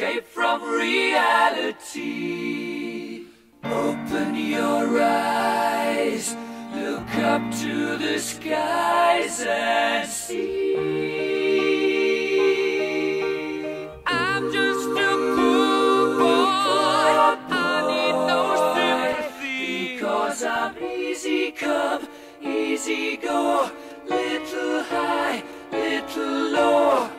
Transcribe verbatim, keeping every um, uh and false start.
escape from reality. Open your eyes, look up to the skies and see. I'm just a poor boy, I need no sympathy, because I'm easy come, easy go, little high, little low.